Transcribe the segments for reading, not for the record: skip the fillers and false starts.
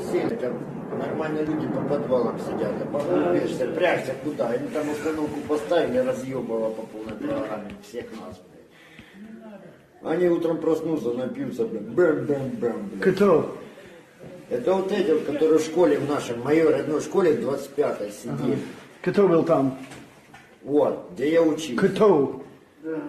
сели, там нормальные люди по подвалам сидят, а побежишься, прячься куда, они там установку поставили, разъебало по полной программе всех нас, блядь. Они утром проснутся, напьются, блядь, бэм-бэм-бэм, блядь. Кто? Это вот эти, вот, которые в школе в нашей, в моей родной школе в 25-й сидели. Ага. Кто был там? Вот, где я учился. Кто? Да.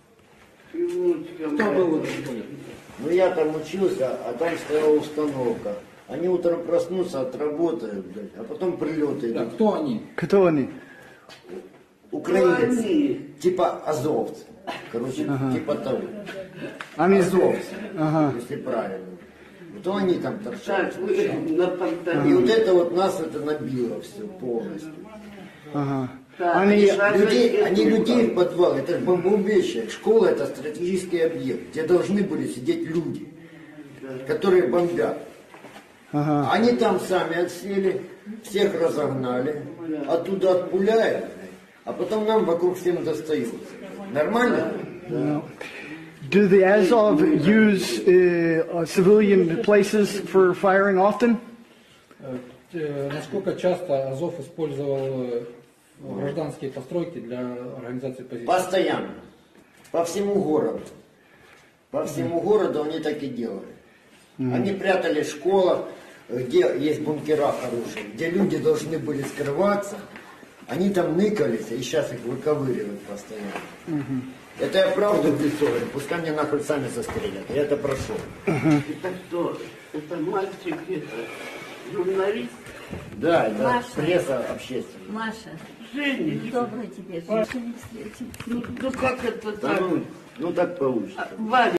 Кто был в этой школе? Ну я там учился, а там стояла установка. Они утром проснутся, отработают, блядь, а потом прилеты Да, идут. кто они? Кто они? Украинцы, типа азовцы. Короче, типа того. Они... Азовцы, Ага. если правильно. Вот они там торчат. Так, вы на И вот это вот нас это набило все полностью. Ага. Так, Они... Они людей в подвал, это же бомбоубежище. Школа это стратегический объект, где должны были сидеть люди, которые бомбят. Ага. Они там сами отсели, всех разогнали, оттуда отпуляют, а потом нам вокруг всем достаются. Нормально? Do the Azov use civilian places for firing often? Насколько часто Азов использовал гражданские постройки для организации позиции? Постоянно. По всему городу. По всему городу они так и делали. Они прятали в школах, где есть бункера хорошие, где люди должны были скрываться. Они там ныкались, и сейчас их выковыривают постоянно. Это я правду в лицо говорю, пускай мне нахуй сами застрелят, я это прошел. Это кто? Это мальчик, это журналист? Да, это Маша. пресса общественная. Маша, Женя. добрый тебе жизнь встретим. Ну как это так? Ну так получится. Валя.